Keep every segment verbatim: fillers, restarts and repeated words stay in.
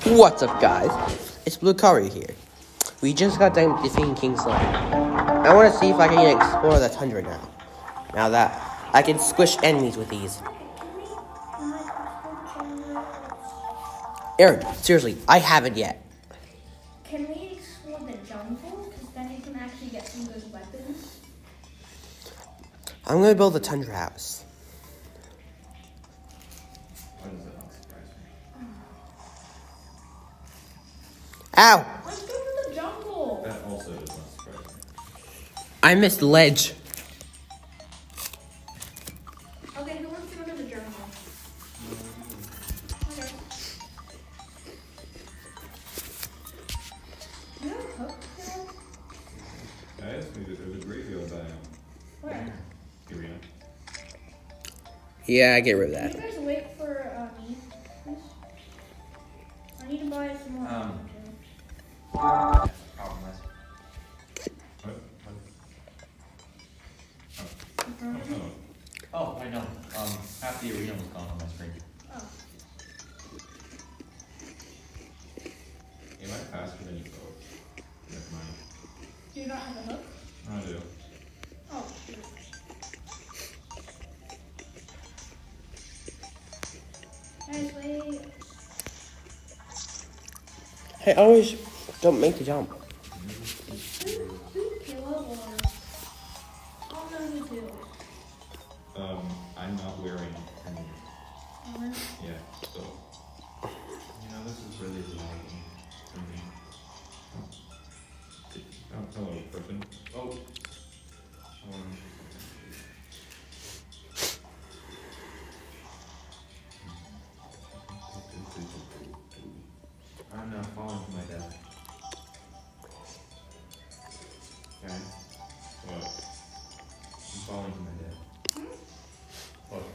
What's up, guys? It's Blue Curry here. We just got done defeating King Slime. I want to see if I can explore the tundra now. Now that I can squish enemies with these. Aaron, seriously, I haven't yet. Can we explore the jungle? Because then you can actually get some good weapons. I'm gonna build a tundra house. Ow! Let's go to the jungle. That also does not surprise me. I missed the ledge. Okay, who wants to go to the jungle? Okay. You have a hook there? Guys, maybe there's a graveyard biome. Where? Arena. Yeah, I get rid of Can you that. guys wait for uh, me, please? I need to buy some more. Um, What? What? Oh. Oh, I know. Um, half the arena was gone on my screen. Oh. Am I faster than you both? Never mind. Do you not have a hook? I do. Oh, shoot. Guys, wait. Hey, always don't make the jump. Kilo or... Oh, no, you do. Um, I'm not wearing any. Orange. Yeah, so. You know, this is really lagging for me. Oh, oh hello, person. Oh. Um, I'm now falling to my death. Okay. what? I'm falling to my death. What?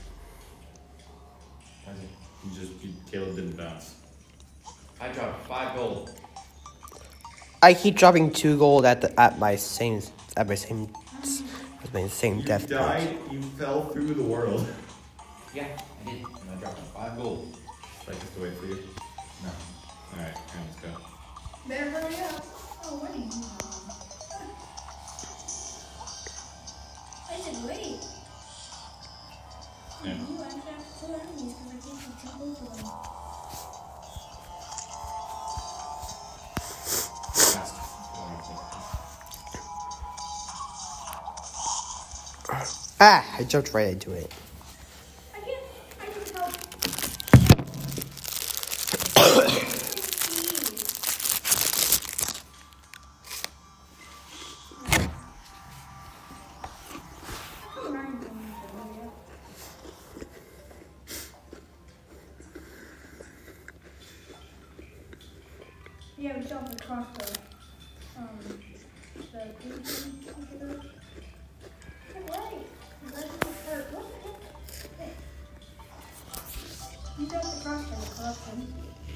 How's it? You just, you, Caleb didn't bounce. I dropped five gold. I keep dropping two gold at the at my same at my same at my same You death died, point. you fell through the world. Yeah, I did. And I dropped five gold. Should I just wait for you? No. Alright, come, let's go. Better hurry up. Oh, what are you doing? I said wait. Yeah. You actually have two enemies because I can't control both of them. Fast. Ah, I jumped right into it. I can't. I can help. Yeah, we jumped across the, um, the thing. Hey, wait! That's the hurt. What the heck? Hey. You jumped across the corruption.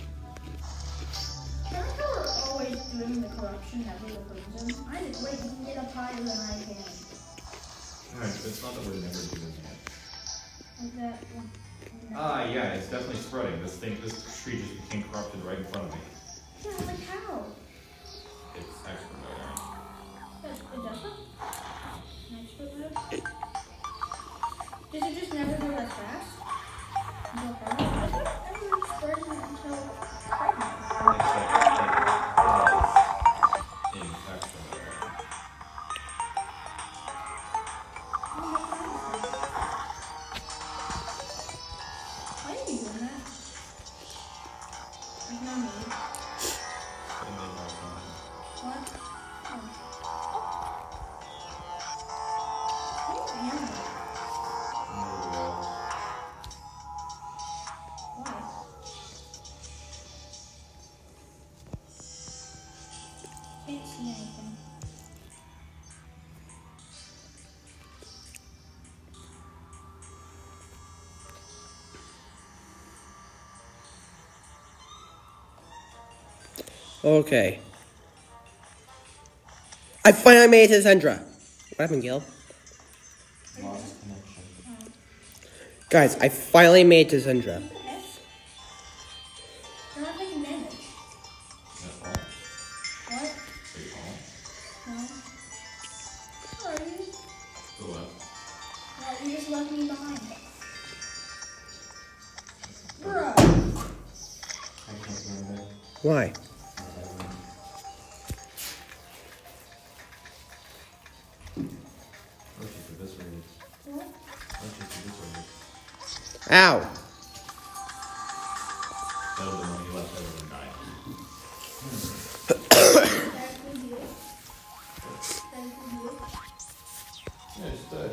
I like how we're always doing the corruption that we represent. I just wait, you can get up higher than I can. Alright, but it's not that we're never doing that. Like that. one. No. Ah, yeah, it's definitely spreading. This thing, this tree just became corrupted right in front of me. Yeah, like how? It's expert mode, That's it doesn't? Next foot mode? Does it just never go that fast? Until pregnant? I thought everyone was spreading it until pregnant. alright? Except it was in expert mode. Why are you doing that? Like no need. And then, uh, What? Oh. Where am I? Why? Can't see anything. Okay. I finally made it to the tundra. What happened, Gil? Lost connection. Guys, I finally made it to the tundra. They're not taking damage. Why? Ow! That was the one he left over and died. Yeah, it's dead.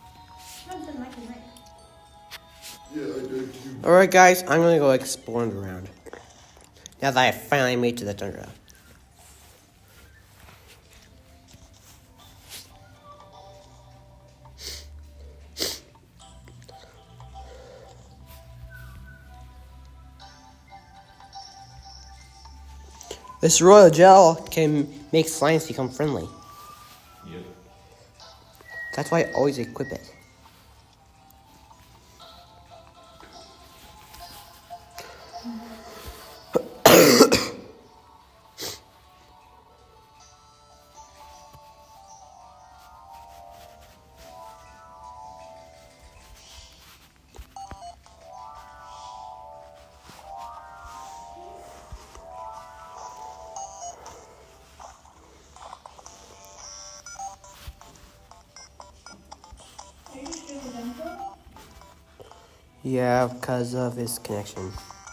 Yeah, I did too. Alright guys, I'm gonna go exploring around. Now that I finally made it to the tundra. This royal gel can make slimes become friendly. Yep. That's why I always equip it. Yeah, because of his connection.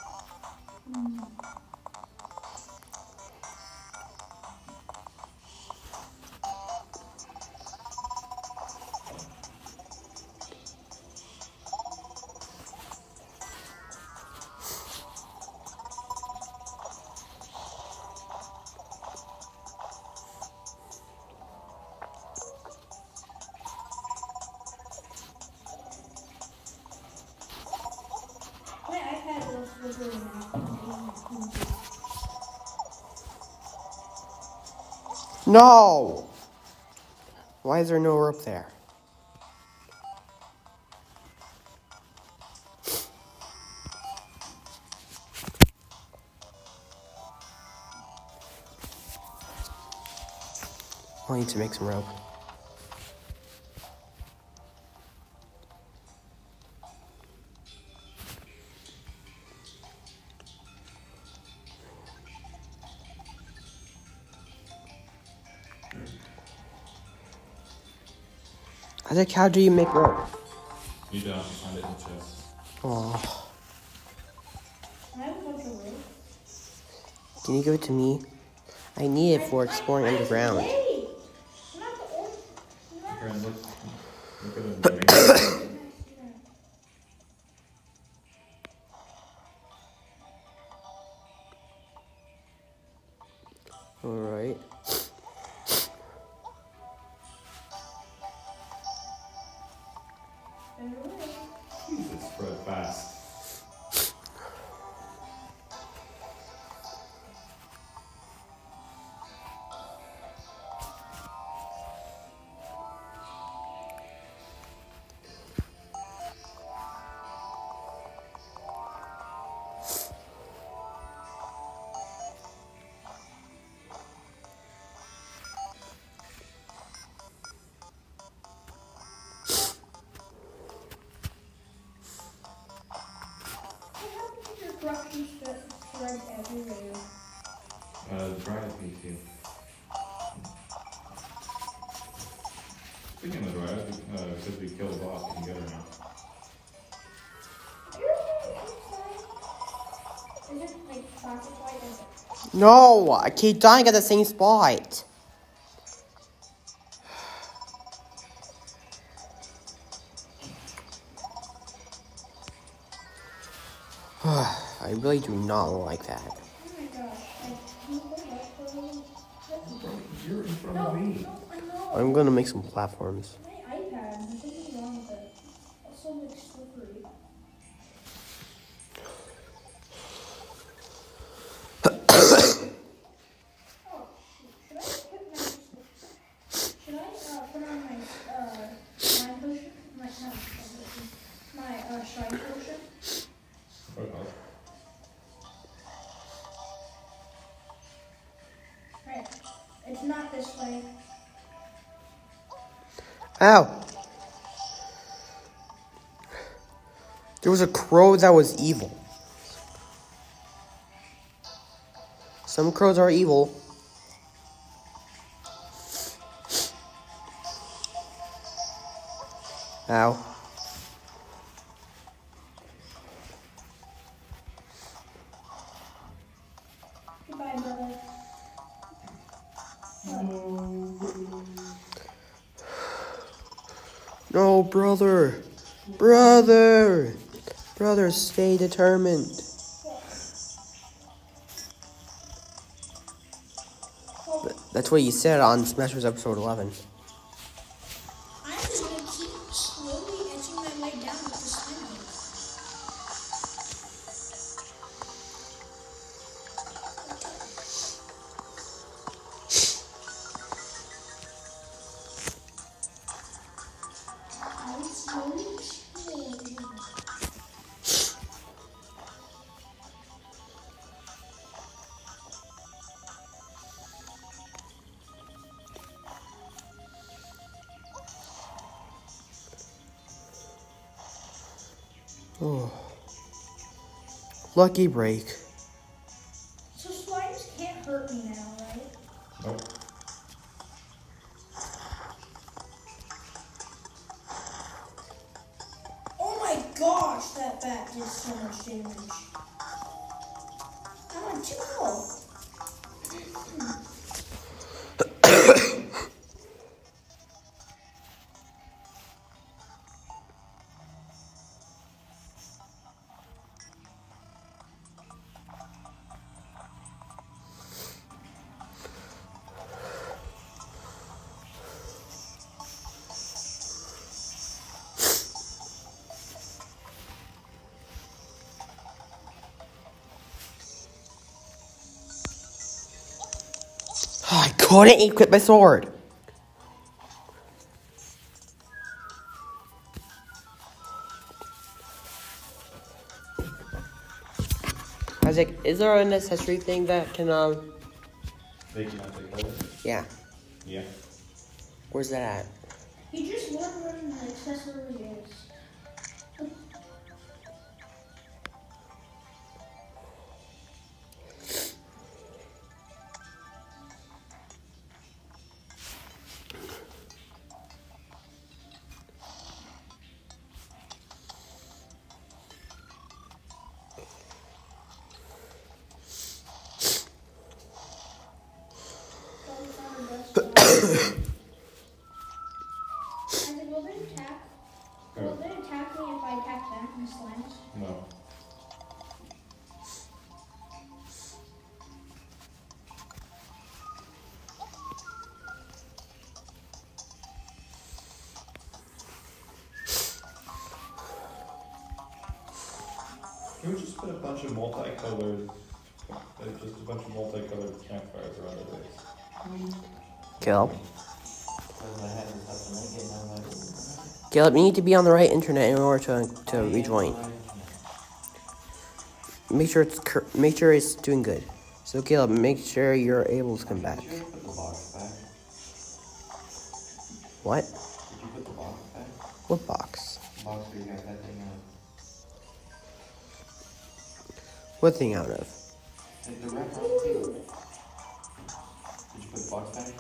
My iPad was really nice. No! Why is there no rope there? I need to make some rope. I think, how do you make rope? You don't find it in the chest. Oh, I have a bunch of wood. can you give it to me? I need it for exploring underground. Hey! Not the old. Not Karen, look, look at the Alright. Jesus, spread fast. Rocky spread everywhere. Uh, the dry ice meat too. Speaking of dry ice, uh, because we killed the boss, we can get her now. Is it like classic white? Is it? No! I keep dying at the same spot. I really do not like that. Oh my gosh. Like, can you hold up for me? You're in front No, of me. no, I know. I'm gonna make some platforms. My iPad, there's something wrong with it. It's so like slippery. Oh, shoot. Should I put my, should I uh, put on my uh slime potion? My not slime potion. My uh shine potion? Okay. Right. It's not this way. Ow! There was a crow that was evil. Some crows are evil. Ow. Goodbye, brother. No, brother. Brother. Brother, stay determined. That's what you said on Smash Bros. Episode eleven. I'm just gonna keep slowly edging my way down with the slime. I'm slowly exploring. Oh. Lucky break. So slimes can't hurt me now, right? Nope. Oh my gosh, that bat did so much damage. I'm on two health. I couldn't equip my sword. Isaac, is there an accessory thing that can, um... They cannot take hold. Yeah. Yeah. Where's that at? You just learn where the accessory is. Isaac, will they attack? Will they attack me if I attack back in slimes? No. Can we just put a bunch of multicolored, like just a bunch of multicolored campfires around the base? Caleb? Caleb, you need to be on the right internet in order to to rejoin. Make sure it's cur- make sure it's doing good. So Caleb, make sure you're able to come back. Did you put the box back? What? Did you put the box back? What box? The box where you got that thing out. What thing out of? Like the wrap around the table. Did you put the box back?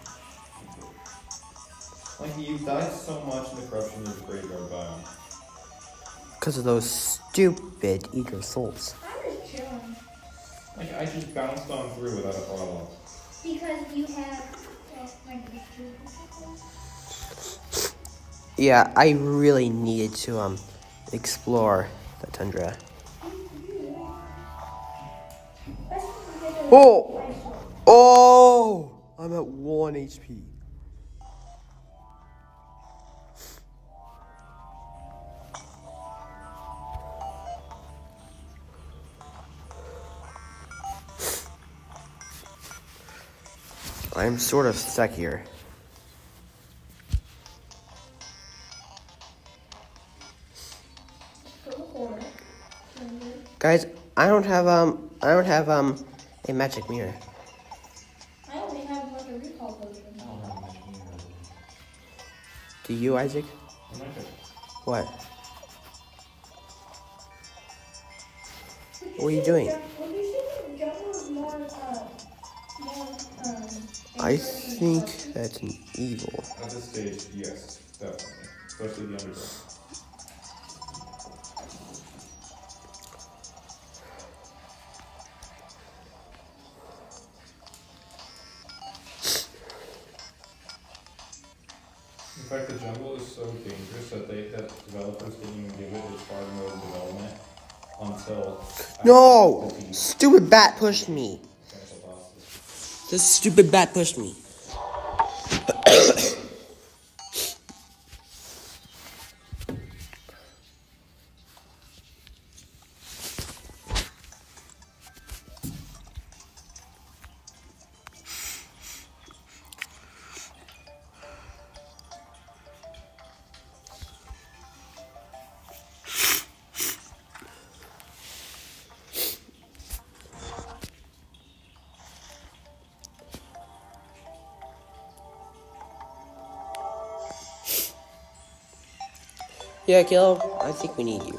Like you died so much in the corruption of the graveyard biome. Because of those stupid eager souls. I'm just chilling. Like I just bounced on through without a problem. Because you have, well, like, this too. Yeah, I really needed to um explore the tundra. Oh! Oh! I'm at one H P. I'm sort of stuck here. Guys, I don't have um I don't have um a magic mirror. I only have like a recall potion. I don't have much mirror. Do you, Isaac? I'm not good. What? What are you doing? Would you say the jungle is more uh, I think that's an evil. At this stage, yes, definitely. Especially the underground. In fact, the jungle is so dangerous that they that developers didn't even give it its hard mode development until No! after the Stupid bat pushed me. potential bosses. This stupid bat pushed me. Yeah, Caleb, I think we need you.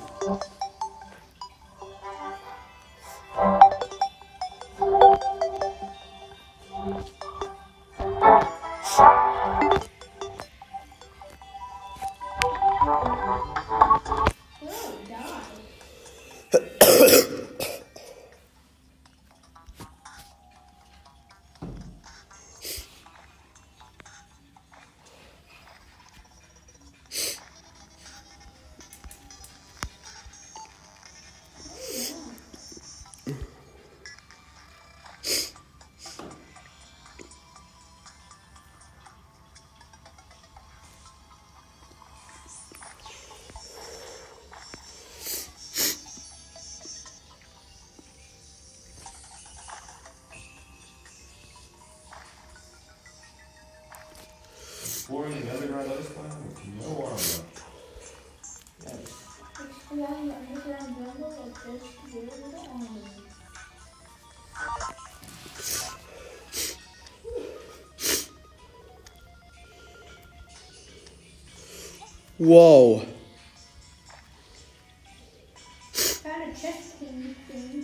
Oh, die. Exploring the underground ice biome with no armor. Yes. Exploring the underground jungle with just very little armor. Whoa. Found a chest king thing.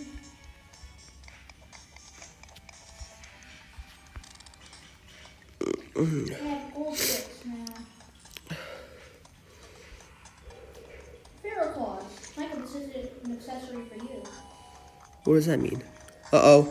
I have gold bricks now. Feral claws. Michael, this is an accessory for you. What does that mean? Uh-oh.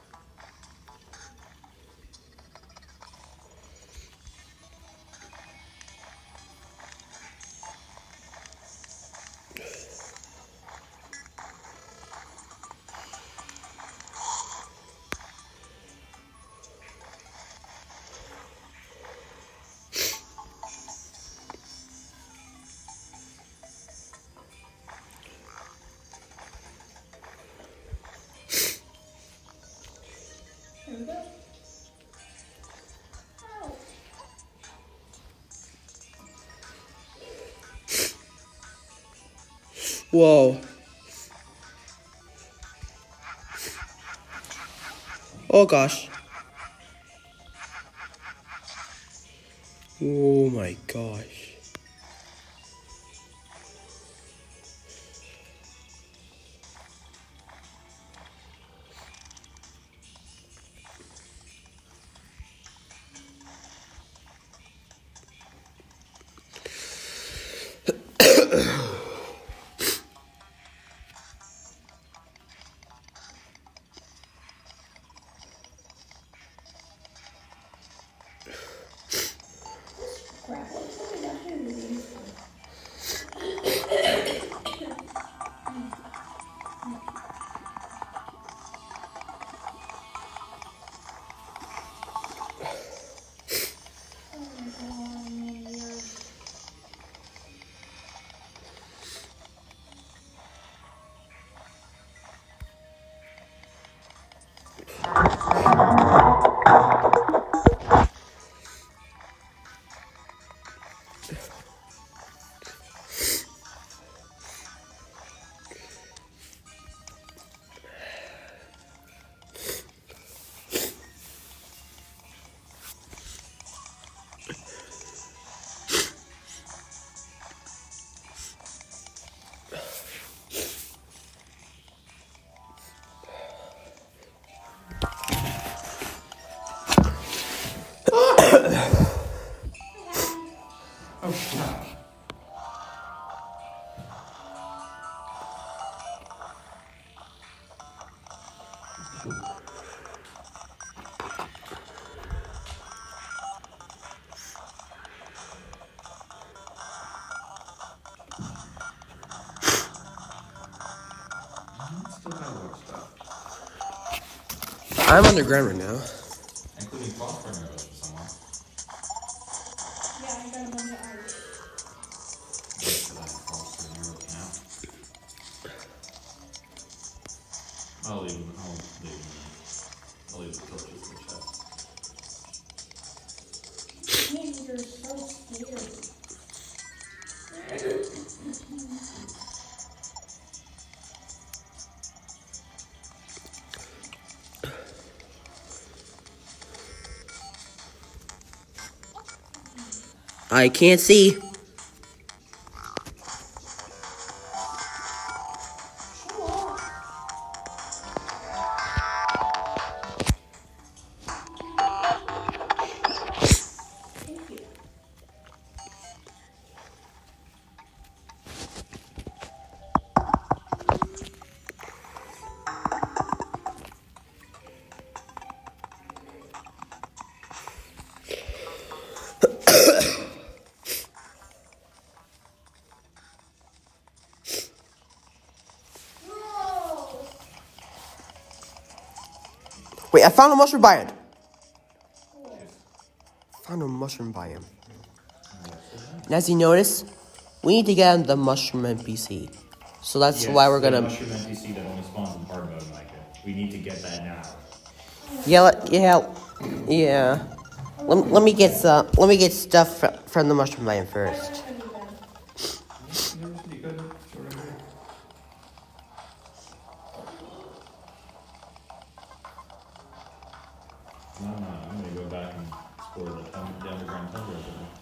There we go. Oh. Whoa. Oh gosh. Oh my gosh. Crap. What is that doing? Still got a lot of stuff. I'm underground right now. Including phosphorus arrows for someone. Yeah, I got a bunch of ice. Wait for that phosphorus arrow camp. I'll leave them. I'll leave them. I'll leave the torches in the chest. Man, you're so scary. I can't see. Thank you. Wait, I found a mushroom biome. Found a mushroom biome. And as you notice, we need to get on the mushroom N P C. So that's Yes, why we're the gonna. mushroom N P C that only spawns in hard mode, Micah. We need to get that now. Yeah, let, yeah, yeah. Let, let me get some. Let me get stuff fr from the mushroom biome first. You good? Sure, right here. No, no, I'm gonna go back and explore the, tun- the underground tundra. over there.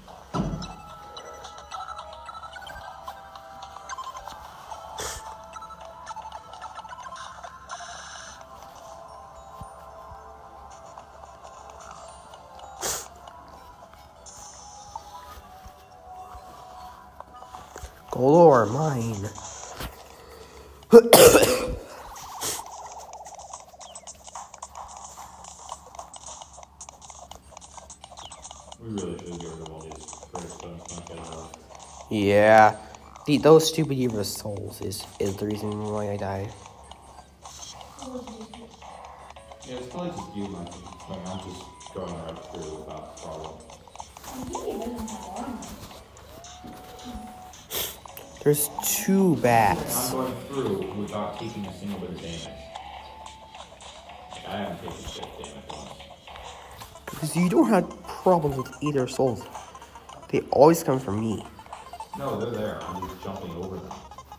Gold ore mine. We really should get rid of all these first stones, not get it off. Yeah, the, those stupid evil souls is is the reason why I died. Yeah, it's probably just you, Mikey. Like, I'm just going right through without problem. There's two I'm bats. going through without taking a single bit of damage. Like, I haven't taken shit damage once. Because you don't have problems with either souls. They always come from me. No, they're there. I'm just jumping over them.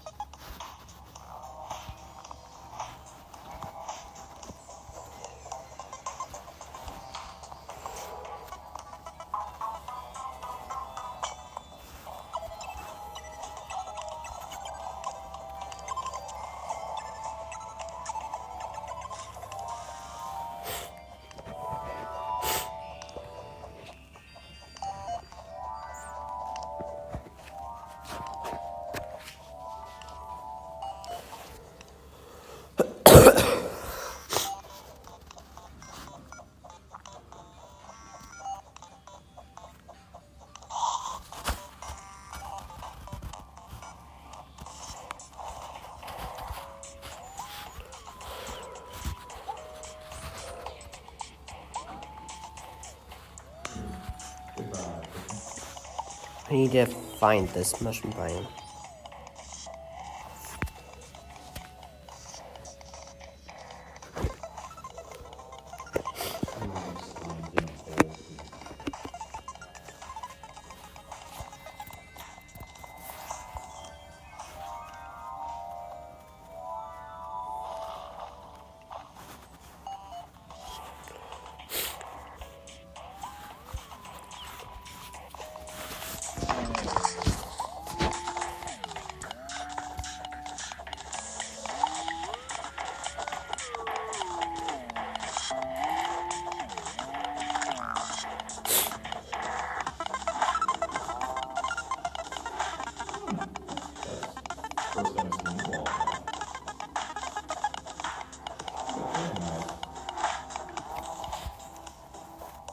Goodbye. I need to find this mushroom biome.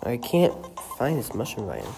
I can't find this mushroom biome.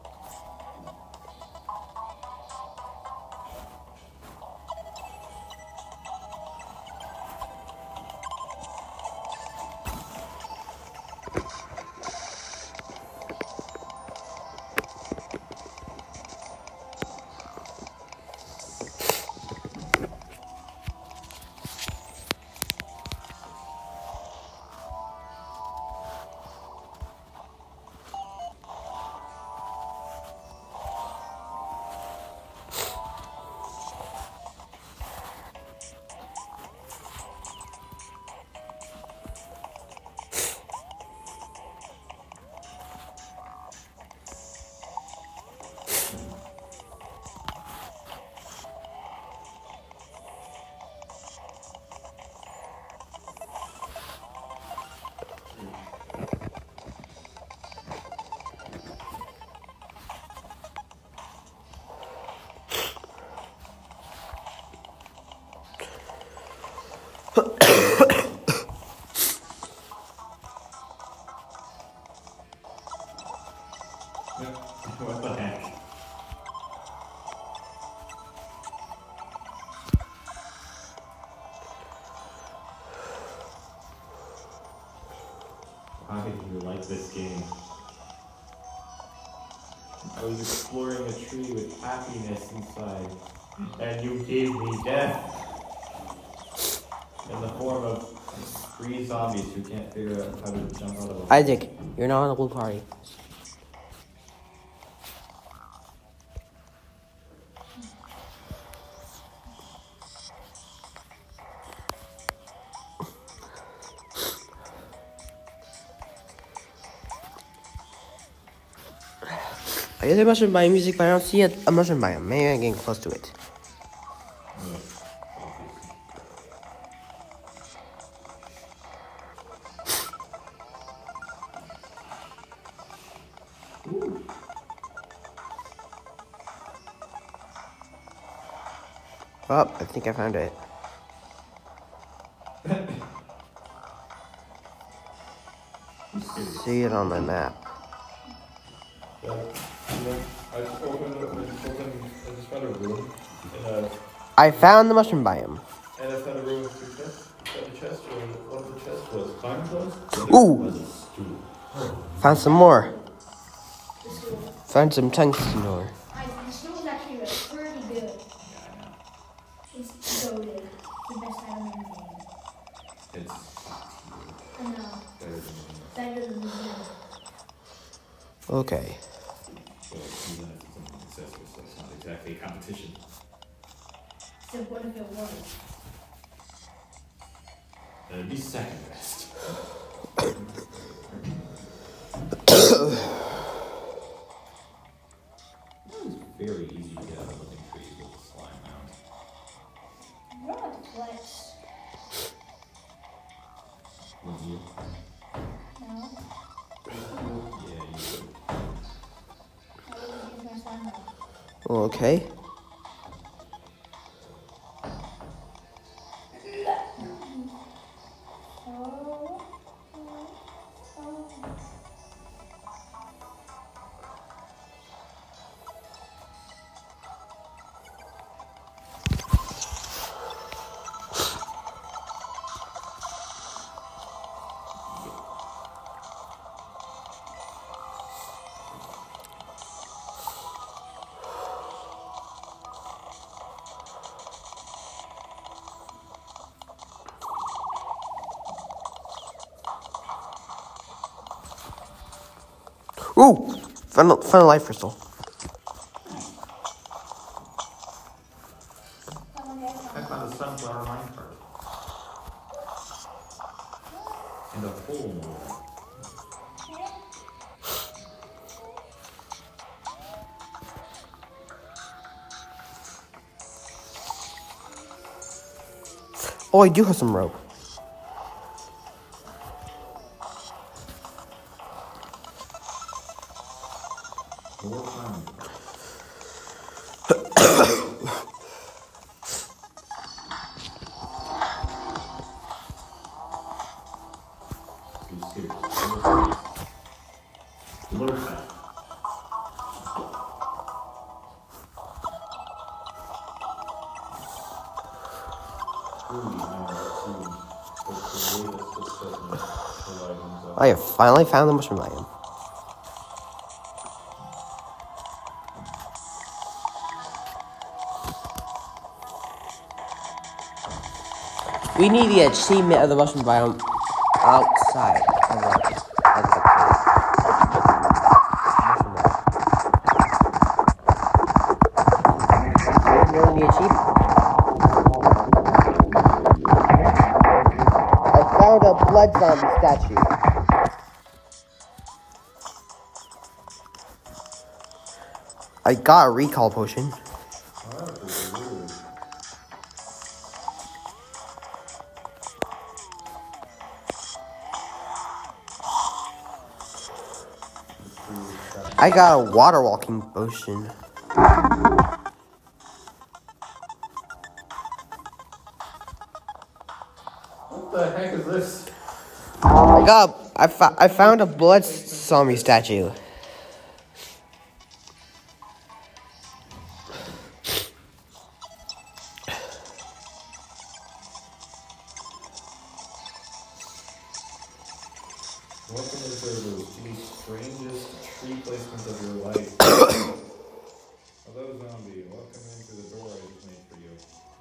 What the heck? Why did you like this game? I was exploring a tree with happiness inside, and you gave me death in the form of three zombies who can't figure out how to jump out of a... Isaac, you're not on the blue party. I hear the mushroom biome music, but I don't see a, a mushroom biome. Maybe I'm getting close to it. Oh, I think I found it. See it on my map. Yeah. And then I just opened, I just opened, I just found a room in a, I found the mushroom biome. and I found a room with two chests. Found a chest where one of the chests was climb clothes. Ooh! Found some more. The stool. Found some tungsten ore. I, the stool is actually like pretty good. It's so good. The best item in the game. It's I know. better than the Better than the game. Okay. Well, even if it's something accessory, so it's not exactly a competition. So what if it was? That'd be second best. It's very easy to get out of living trees with the slime mound. What about the flex? Would you? No. Yeah, you would. I would use my slime now. Okay. Oh. Oh. Oh. Ooh! Found a, found a life crystal. I found a sunflower minecart. And a full moon. Oh, I do have some rope. More climbing. Be serious. Lurka. I have finally found the mushroom biome. We need the achievement of the mushroom biome outside of the, of the cave. Really need achievement. I found a blood zombie statue. I got a recall potion. I got a water walking potion. What the heck is this? I got. I, fo- I found a blood zombie statue. Welcome to the servers to the strangest tree placements of your life. Hello, zombie. Welcome into the door I just made for you.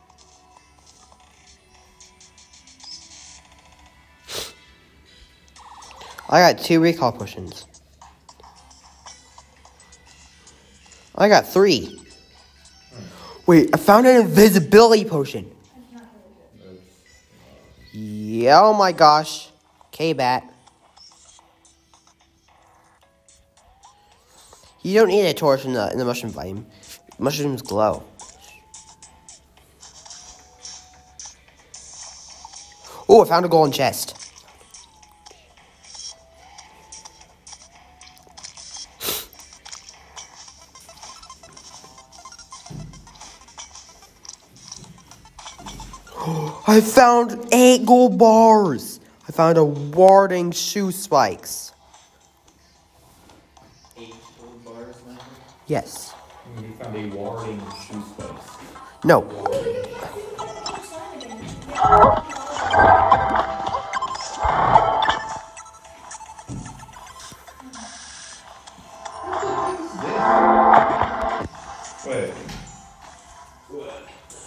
I got two recall potions. I got three. Wait, I found an invisibility potion. Yeah, oh my gosh. K-Bat. You don't need a torch in the in the mushroom biome. Mushrooms glow. Oh, I found a golden chest. I found eight gold bars. I found a warding shoe spikes. Eight gold bars now? Yes. You found a warding shoe spikes. No. Wait. What?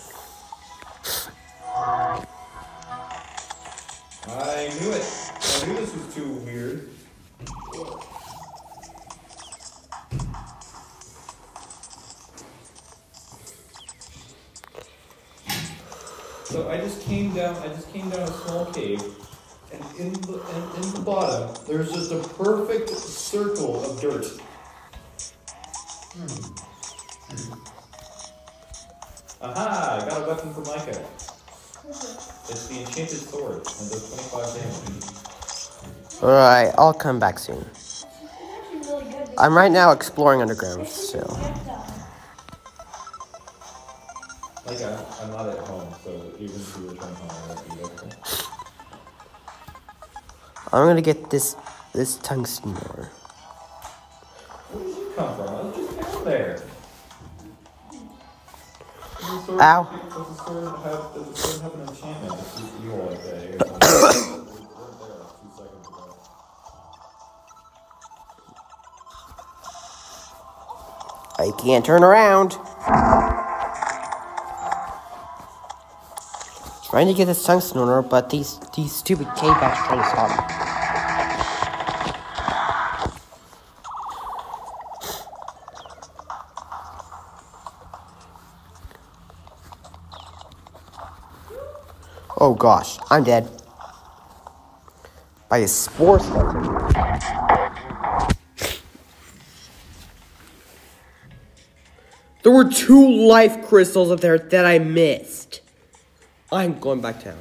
I knew it. I knew this was too weird. So I just came down. I just came down a small cave, and in the and in the bottom there's just a perfect circle of dirt. Hmm. Aha! I got a weapon for Micah. It's the enchanted sword, and it does twenty-five damage. Alright, I'll come back soon. I'm right now exploring underground still. Like, I, I'm not at home, so even if you return home, I won't be there. I'm gonna get this this tungsten ore. Where did you come from? I was just down there. Does the sword, Ow. Does the sword have, does the sword have an enchantment that keeps evil like that? Here? It was right there two seconds ago. I can't turn around. Trying to get this tungsten ore, but these these stupid K-bats trying to stop me. Oh gosh, I'm dead. By a spore skeleton. There were two life crystals up there that I missed. I'm going back down.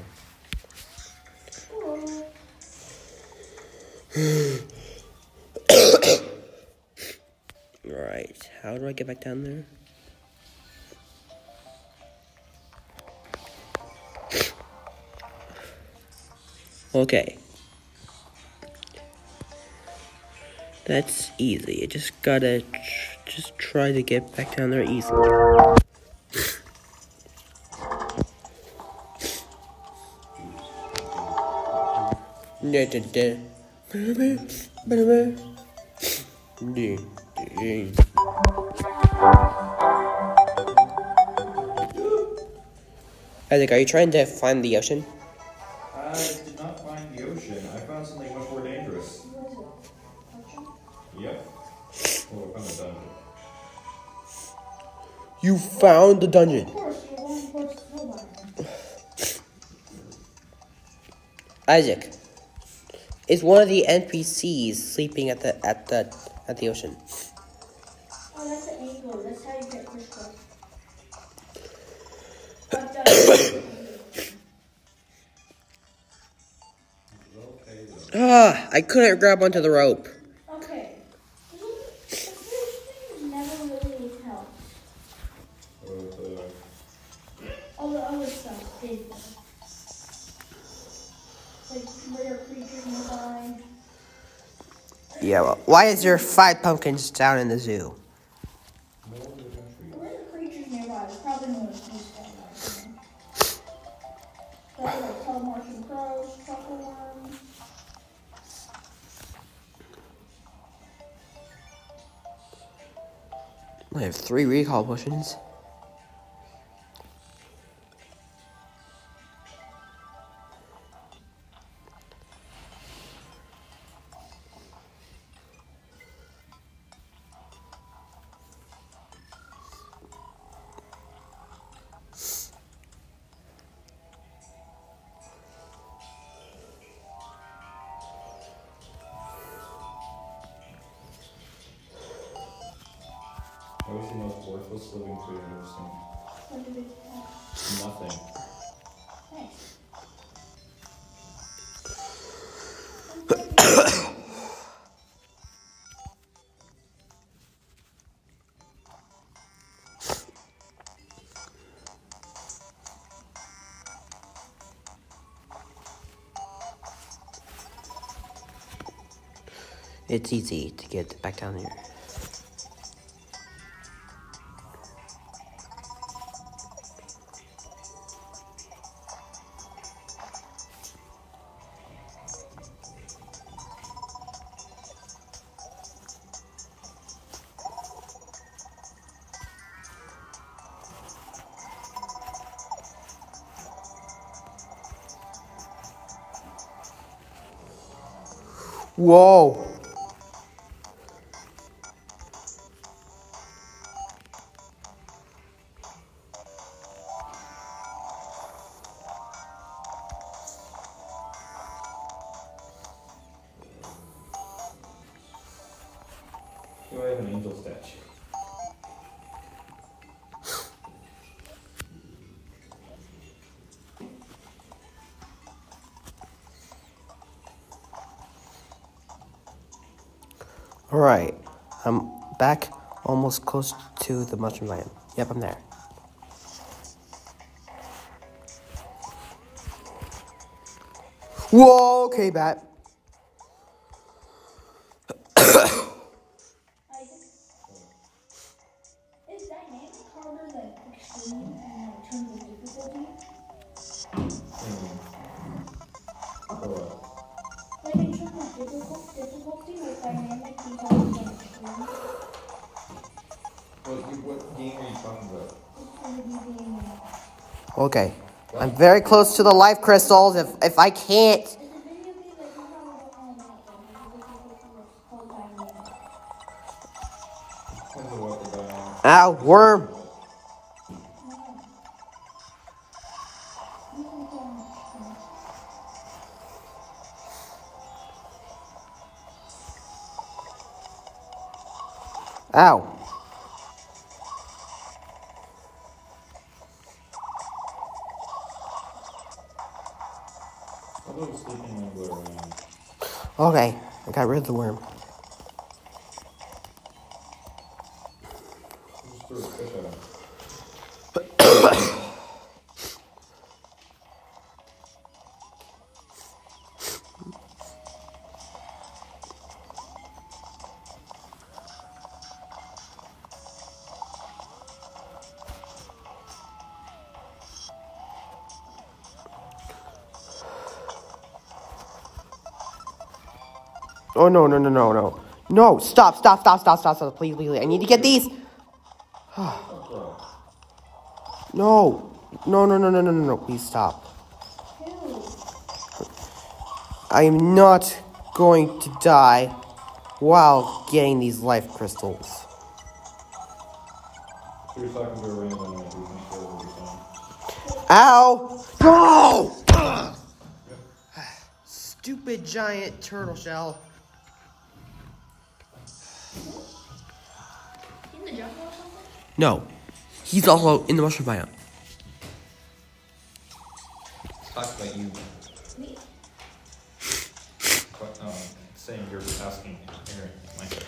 Alright, how do I get back down there? Okay. That's easy. You just gotta tr just try to get back down there easily. Isaac, are you trying to find the ocean? I did not find the ocean. I found something much more dangerous. Yep. Oh, I found a dungeon. You found the dungeon. Of course, you're one person nobody. Isaac, is one of the N P Cs sleeping at the at the at the ocean? Oh, that's an angler. That's how you get crystal. But, uh, Ah, I couldn't grab onto the rope. okay. The fish things never really help. All the other stuff did. Like rare creatures nearby. Yeah, well, why is there five pumpkins down in the zoo? Rare creatures nearby. There's probably no excuse for that. Probably like telemartian crows, truffle worms. I have three recall potions. What is the most worthless living creature I've ever seen? What did it have? Nothing. Thanks. It's easy to get back down here. Whoa! Do I have an angel statue? Alright, I'm back almost close to the mushroom land. Yep, I'm there. Whoa, okay, bat. Is dynamic harder than extreme in like terms of difficulty? For what? Like in terms of difficult, difficulty with dynamic be harder than extreme? What, you- what game are you talking about? It's gonna be being Okay, I'm very close to the life crystals. If if I can't, It's a video game that you probably don't know about them. It's a difficulty that's called dynamic. Depends on what the dynamic. ow, worm. No. You can tell me. Ow. I'll go sleeping and go around. Okay, I got rid of the worm. Just throw a fish at him. Oh, no, no, no, no, no. No, stop, stop, stop, stop, stop, stop. Please, please, please. I need to get these. No. No, no, no, no, no, no, no. Please stop. I am not going to die while getting these life crystals. So you're talking to a random man who can kill every time. Ow! No! Ugh. Stupid giant turtle shell. In the jungle or something? No. He's also in the mushroom biome. Talk about you. Me. But, um, saying you're asking Aaron, Mike.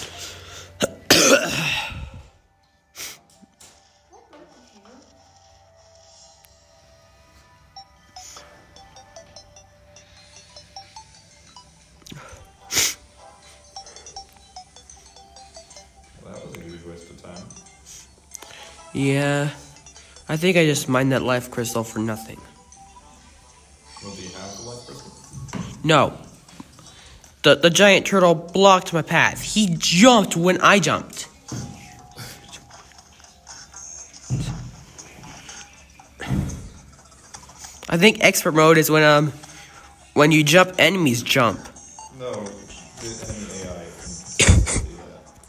Well, that was a huge waste of time. Yeah. I think I just mined that life crystal for nothing. Well, do you have the life crystal? No. The, the giant turtle blocked my path. He jumped when I jumped. I think expert mode is when um when you jump, enemies jump. No, the enemy A I can do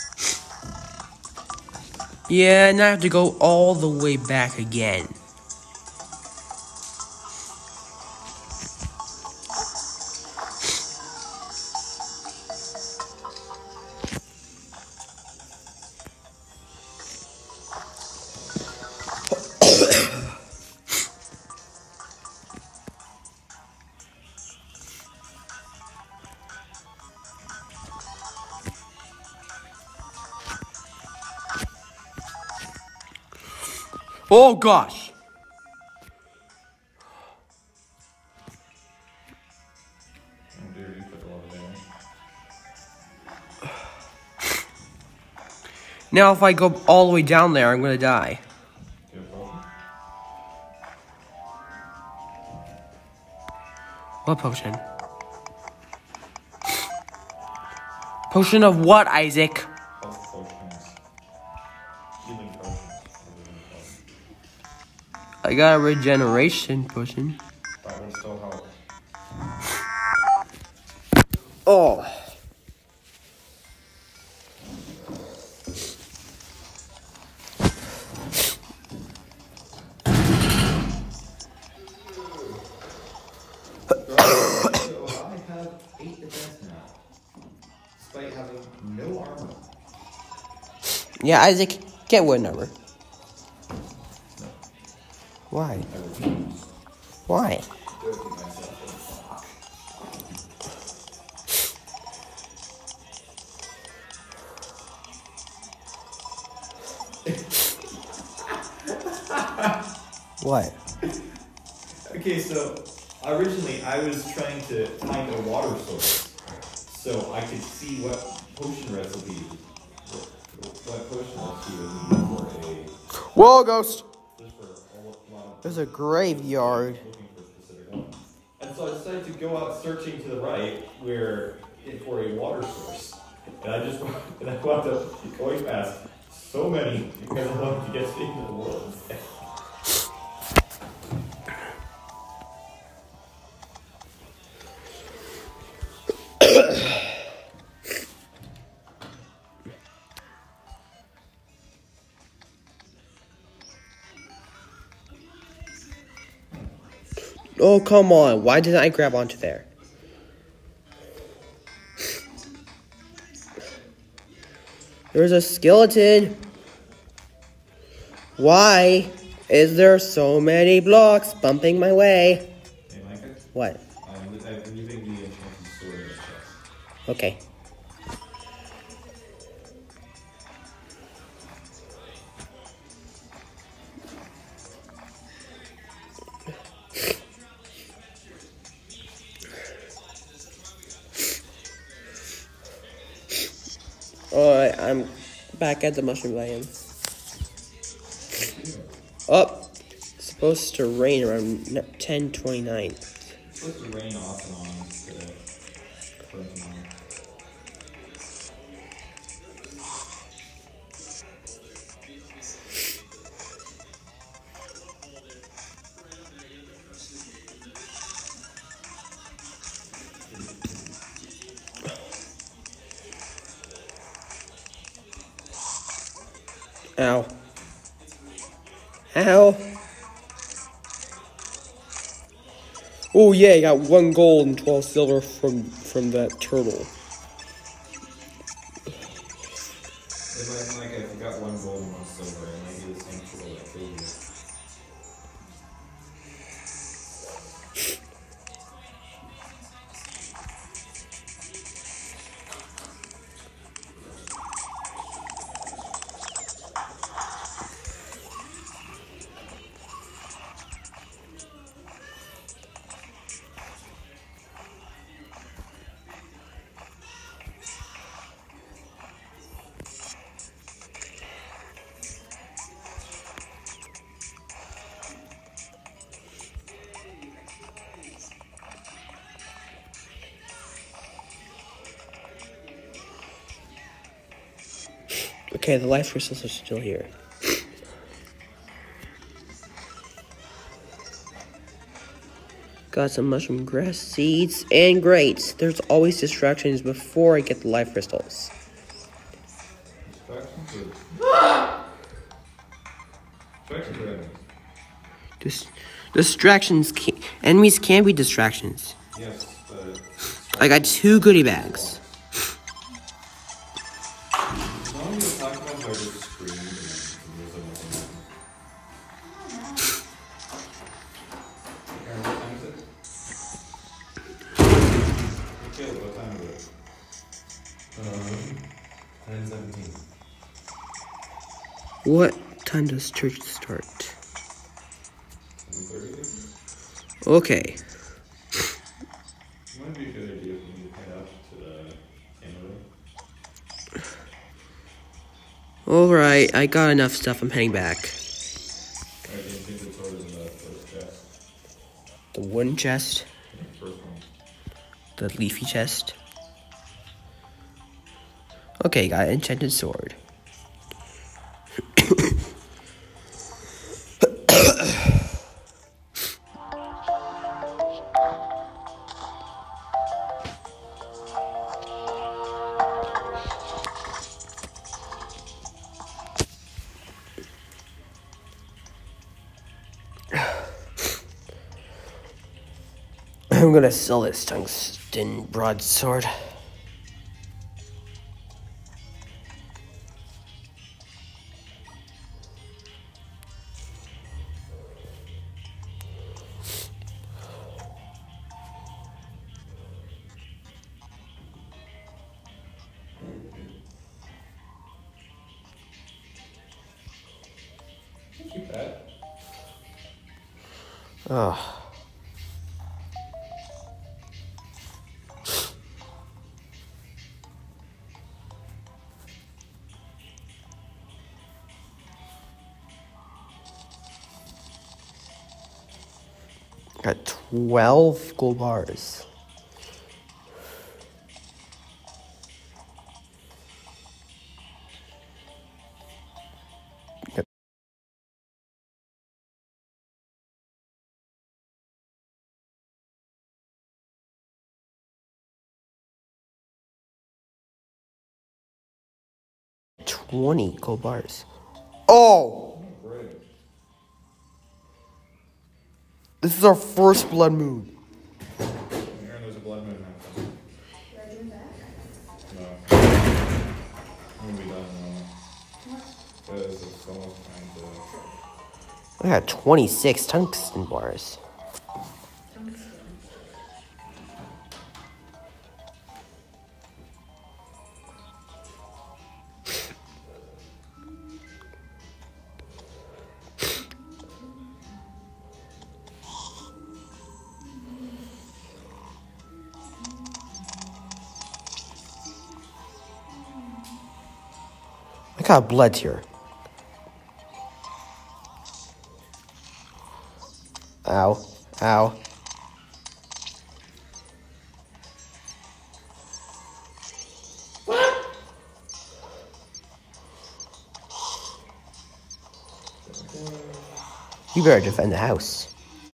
that. Yeah, and I have to go all the way back again. Oh gosh. Oh dear, you took a lot of damage. Now if I go all the way down there, I'm gonna die. Do you have a potion? What potion? Potion of what, Isaac? Health potions. Healing potions. I got a regeneration potion. That would still help. Oh. So I have eight defense now, despite having no armor. Yeah, Isaac, get wood number. No, Why? I refuse. Why? Dirty myself What? Okay, so originally I was trying to find a water source so I could see what potion recipe, what, what potion recipe would need for a, Whoa, ghost! just for a lot of There's a graveyard. looking for a specific one. And so I decided to go out searching to the right where for a water source. And I just and I wound up going past so many because I wanted to get into the world instead. Oh, come on. Why didn't I grab onto there? There's a skeleton. Why is there so many blocks bumping my way? Hey, Micah, What? I'm, I'm leaving the enchanted sword in the chest. Okay. Alright, I'm back at the mushroom biome. Oh, it's supposed to rain around ten twenty-nine. It's supposed to rain off and on today. According to mine. Ow. Ow. Oh yeah, I got one gold and twelve silver from from that turtle. If I, like, I forgot one gold and one silver, and I do the same turtle that killed you. Okay, the life crystals are still here. Got some mushroom grass seeds and great. There's always distractions before I get the life crystals. Distractions or... Distractions or enemies? Dis- distractions can- enemies can be distractions. Yes, but... I got two goodie bags. As long as you're talking about how I just screamed and then there's nothing. Aaron, what time is it? Okay, what time is it? Um, nine seventeen. What time does church start? seven thirty? Okay. It might be a good idea for me to head out to the camera. Alright, I got enough stuff. I'm heading back. I didn't think the sword is in the first chest. The wooden chest. The first one. The leafy chest. Okay, got an enchanted sword. I'm gonna sell this tungsten broadsword. Keep that. Oh. Got twelve gold bars. Got twenty gold bars. Oh! Great. This is our first blood moon. Aaron, there's a blood moon now. Should I do that? No. I'm gonna be done now. Because it's almost time to... I got twenty-six tungsten bars. I got blood here. Ow. Ow. You better defend the house.